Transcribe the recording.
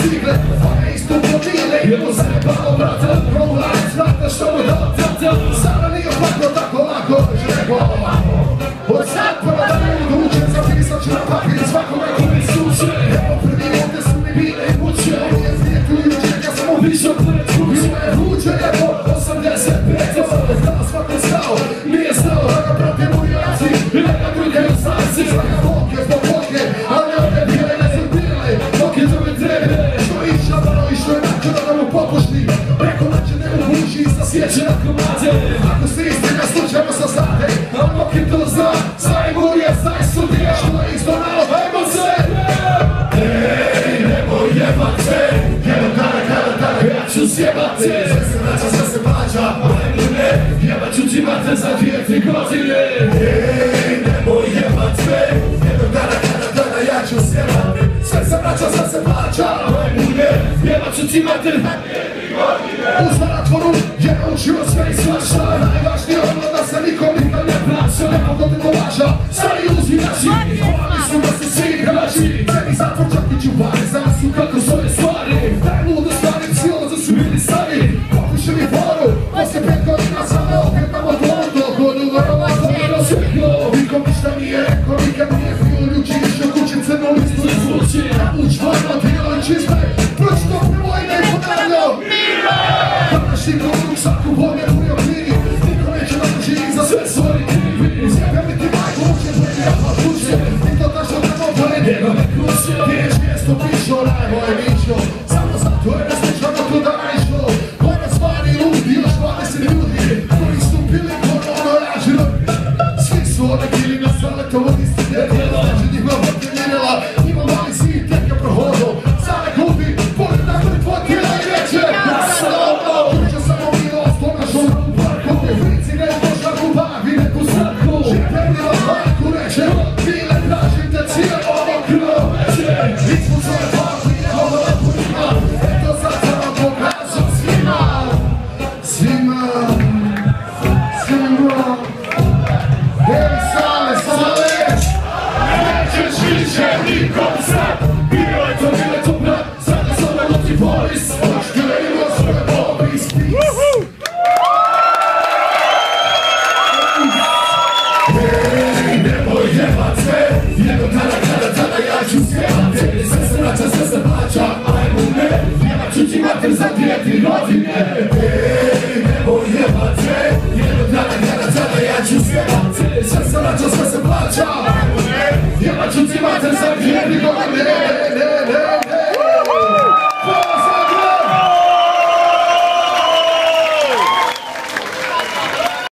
bicykle, one isto pobile. Jedno se ne palo brata, provulac vrata što mu dao tata. Sada nije ovako tako lako, već nego ovako. Od sad prva da ne budu učen, zapisat ću na papir svakome koji suče. Evo prvi ovdje su mi bile i muče, ovo je zvijetu i učenja sam uvišao pred kuće. Moje vruće je po 85, zna svako stao, nije stao, da ga prate moji jaci i da ga druge ustanci. Svaka boke zbog boke, ali ovdje bile ne su bile, dok je to mi trebe. Što je išabano i što je načela da mu popušti, preko noće ne uvuči i sasjeće na komade. Ako ste istina slučajno saznate, a Moki to zna, znaj Murija, znaj sudija, što je isto malo, hajmo se! Ej, nemoj jebat se, jedno kada, ja ću sjebat te. Sve se vraća, sve se plaća, ajmo ne, jebat ću ti mater za 2-3 godine. Ej, nemoj jebat se, jedno kada, ja ću sjebat te. Sve se vraća, sve se plaća, ajmo ne, jebat ću ti mater za 2-3 godine. U zatvonu je naučio sve i svašta, najvažnije ono da se nikom nikad ne plaća. Nepogodi kolaža, stari uzvinači, ovali su da se svi igrači. Cijeli zatvor čak i čuvari, znam su kako svoje stvari. Daj ludo stvari, psihoza su bili stari. Pokušali foru, poslije 5 godina samo opet na motoru. Kod uvarova to svjetlo, nikom ništa nije rekao, nikad nije bio ljuči. Išao kući crnu listu i zvuči. Uč vojno, tijelo i čiste, pročito prvojne i ponavljao. Mira! Današnji krug svaku volje u Riokini, niko neće da živi za sve svoje krivi. Zjebeli ti majku, uče tvojeg japa kuće, i to tačno tamo pored njegove kuće. Gdje mjesto pišo, najmoj mišo, samo zato je neslučano tu da naišlo. Konec stvari ludi, još 20 ljudi, koji su bili ono raženo. Svi su one bili na saletovo istine, znači njihova vrte mirela, ima mali zid, tek je prohodo. Same gubi, pored nakon tvoj tijela i reče, nastavno. Uče samo milost, to našom u parku, frici ne možaku, bavi neku srku. Žiteljiva parku reče, bile tražite cijelo ovo kroveće. Nismo svoje parku i ovo napunima, eto sad sam vam pokazao svima. Svima. Hej, Sale, nećeš više nikom sad. Bilo je to brat, sada zove Luki Boris. Oškirajmo svoje popis, peace. Hej, nemoj jebat sve, jedno kada, ja ću sjebat te. Sve se vraća, sve se plaća, ajmo ne, jebat ću ti mater za 2-3 godine. Hej, nemoj jebat sve, jedno kada, ja ću sjebat te. Sve se vraća, sve se plaća, ajmo ne, jebat ću ti mater za 2-3 godine.